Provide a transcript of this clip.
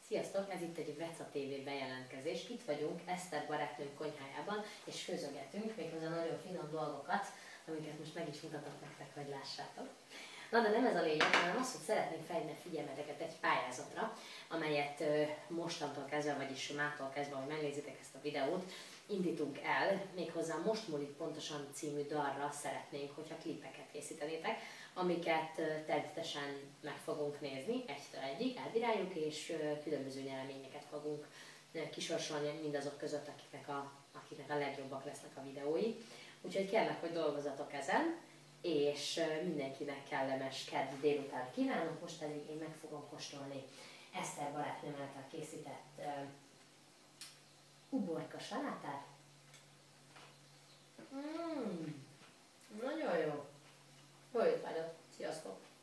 Sziasztok! Ez itt egy Veca TV bejelentkezés. Itt vagyunk Eszter barátnőm konyhájában, és főzögetünk méghozzá nagyon finom dolgokat, amiket most meg is mutatok nektek, hogy lássátok. Na de nem ez a lényeg, hanem az, hogy szeretnénk felhívni a figyelmeteket egy pályázatra, amelyet mostantól kezdve, vagyis mától kezdve, hogy megnézitek ezt a videót, indítunk el, méghozzá Most múlik pontosan című dalra szeretnénk, hogyha klipeket készítenétek, amiket természetesen meg fogunk nézni, egytől egyig, elbíráljuk, és különböző nyereményeket fogunk kisorsolni mindazok között, akiknek a legjobbak lesznek a videói. Úgyhogy kérlek, hogy dolgozzatok ezen, és mindenkinek kellemes kedd délután kívánok, most pedig én meg fogom kóstolni Eszter barátnőm által készített uborka salátát. Nagyon jó! Hol jött vágyat? Sziasztok!